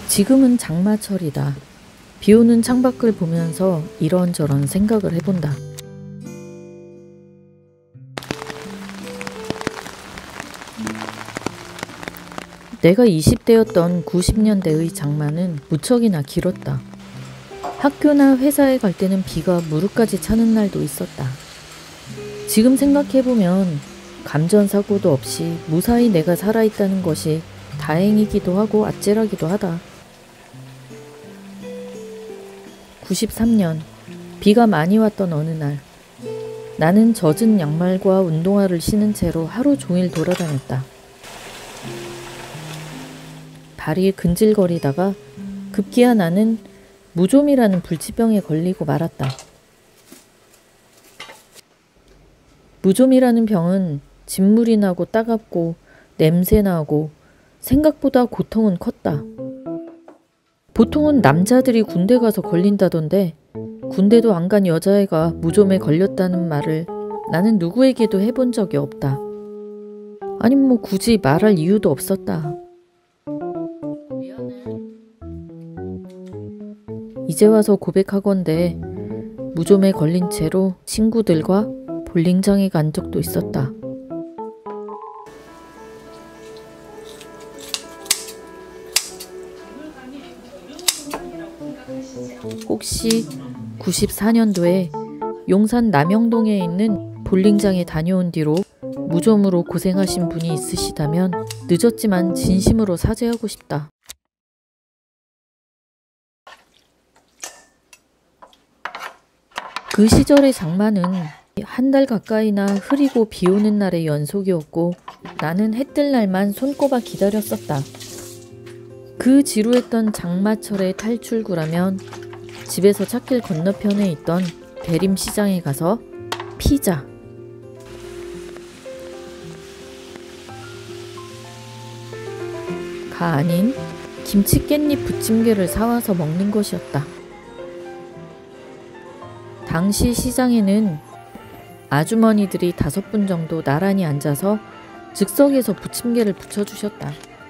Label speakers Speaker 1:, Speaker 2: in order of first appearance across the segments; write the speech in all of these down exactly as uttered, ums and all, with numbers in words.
Speaker 1: 지금은 장마철이다. 비오는 창밖을 보면서 이런저런 생각을 해본다. 내가 이십 대였던 구십 년대의 장마는 무척이나 길었다. 학교나 회사에 갈 때는 비가 무릎까지 차는 날도 있었다. 지금 생각해보면 감전사고도 없이 무사히 내가 살아있다는 것이 다행이기도 하고 아찔하기도 하다. 구십삼 년 비가 많이 왔던 어느 날, 나는 젖은 양말과 운동화를 신은 채로 하루 종일 돌아다녔다. 발이 근질거리다가 급기야 나는 무좀이라는 불치병에 걸리고 말았다. 무좀이라는 병은 진물이 나고 따갑고 냄새나고 생각보다 고통은 컸다. 보통은 남자들이 군대 가서 걸린다던데 군대도 안 간 여자애가 무좀에 걸렸다는 말을 나는 누구에게도 해본 적이 없다. 아니 뭐 굳이 말할 이유도 없었다. 이제 와서 고백하건대 무좀에 걸린 채로 친구들과 볼링장에 간 적도 있었다. 혹시 구십사 년도에 용산 남영동에 있는 볼링장에 다녀온 뒤로 무좀으로 고생하신 분이 있으시다면 늦었지만 진심으로 사죄하고 싶다. 그 시절의 장마는 한 달 가까이나 흐리고 비 오는 날의 연속이었고 나는 해 뜰 날만 손꼽아 기다렸었다. 그 지루했던 장마철의 탈출구라면 집에서 찻길 건너편에 있던 대림시장에 가서 피자, 가 아닌 김치 깻잎 부침개를 사와서 먹는 것이었다. 당시 시장에는 아주머니들이 다섯 분 정도 나란히 앉아서 즉석에서 부침개를 부쳐주셨다.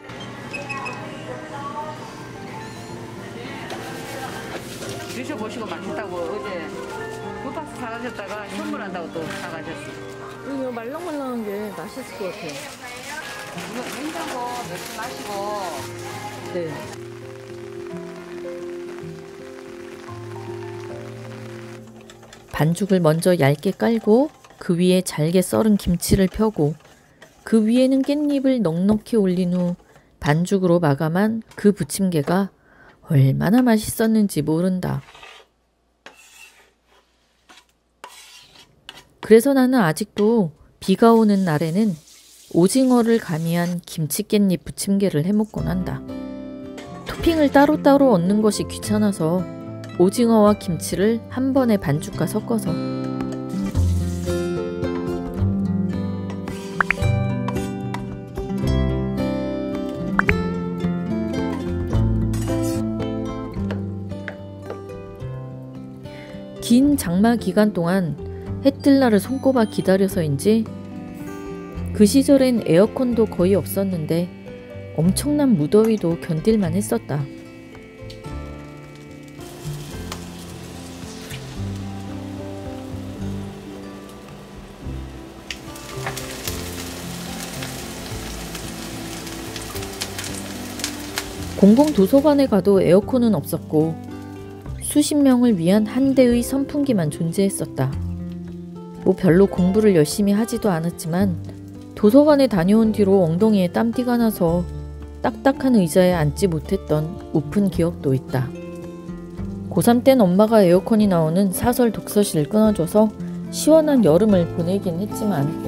Speaker 2: 드셔보시고 맛있다고 어제 두 박스 사가셨다가 선물한다고 또 사가셨어요.
Speaker 1: 이거 말랑말랑한 게 맛있을 것 같아요.
Speaker 2: 이거 냉장고 몇개 마시고.
Speaker 1: 네. 반죽을 먼저 얇게 깔고 그 위에 잘게 썰은 김치를 펴고 그 위에는 깻잎을 넉넉히 올린 후 반죽으로 마감한 그 부침개가 얼마나 맛있었는지 모른다. 그래서 나는 아직도 비가 오는 날에는 오징어를 가미한 김치 깻잎 부침개를 해먹곤 한다. 토핑을 따로따로 얻는 것이 귀찮아서 오징어와 김치를 한 번에 반죽과 섞어서 긴 장마 기간 동안 해 뜰 날을 손꼽아 기다려서인지 그 시절엔 에어컨도 거의 없었는데 엄청난 무더위도 견딜만 했었다. 공공도서관에 가도 에어컨은 없었고 수십 명을 위한 한 대의 선풍기만 존재했었다. 뭐 별로 공부를 열심히 하지도 않았지만 도서관에 다녀온 뒤로 엉덩이에 땀띠가 나서 딱딱한 의자에 앉지 못했던 우픈 기억도 있다. 고삼 땐 엄마가 에어컨이 나오는 사설 독서실을 끊어줘서 시원한 여름을 보내긴 했지만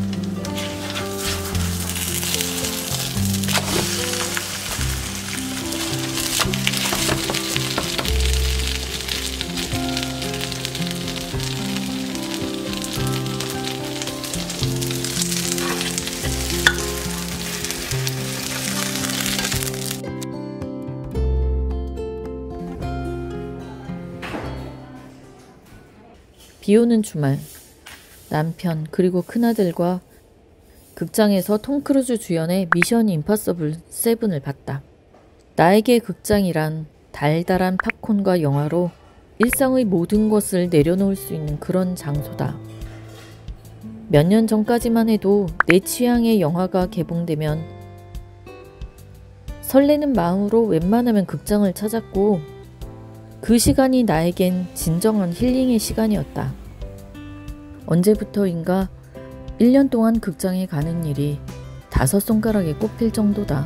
Speaker 1: 비오는 주말, 남편 그리고 큰아들과 극장에서 톰 크루즈 주연의 미션 임파서블 세븐을 봤다. 나에게 극장이란 달달한 팝콘과 영화로 일상의 모든 것을 내려놓을 수 있는 그런 장소다. 몇 년 전까지만 해도 내 취향의 영화가 개봉되면 설레는 마음으로 웬만하면 극장을 찾았고, 그 시간이 나에겐 진정한 힐링의 시간이었다. 언제부터인가 일 년 동안 극장에 가는 일이 다섯 손가락에 꼽힐 정도다.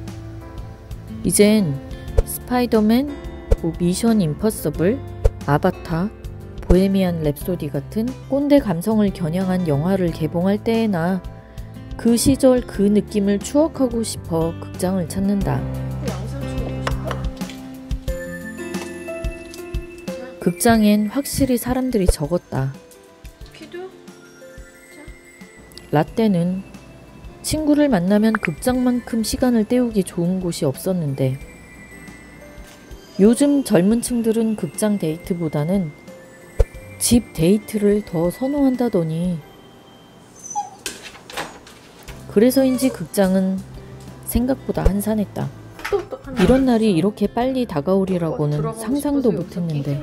Speaker 1: 이젠 스파이더맨, 뭐 미션 임퍼서블, 아바타, 보헤미안 랩소디 같은 꼰대 감성을 겨냥한 영화를 개봉할 때에나 그 시절 그 느낌을 추억하고 싶어 극장을 찾는다. 극장엔 확실히 사람들이 적었다. 라떼는 친구를 만나면 극장만큼 시간을 때우기 좋은 곳이 없었는데, 요즘 젊은 층들은 극장 데이트보다는 집 데이트를 더 선호한다더니, 그래서인지 극장은 생각보다 한산했다. 이런 날이 이렇게 빨리 다가오리라고는 상상도 못했는데.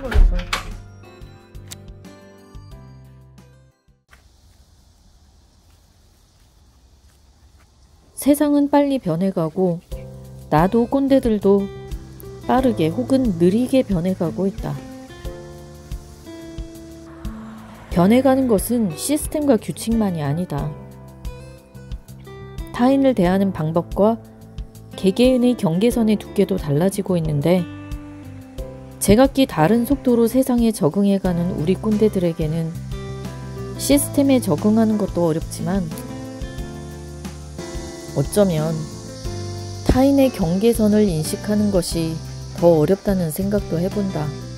Speaker 1: 세상은 빨리 변해가고 나도 꼰대들도 빠르게 혹은 느리게 변해가고 있다. 변해가는 것은 시스템과 규칙만이 아니다. 타인을 대하는 방법과 개개인의 경계선의 두께도 달라지고 있는데, 제각기 다른 속도로 세상에 적응해가는 우리 꼰대들에게는 시스템에 적응하는 것도 어렵지만, 어쩌면 타인의 경계선을 인식하는 것이 더 어렵다는 생각도 해본다.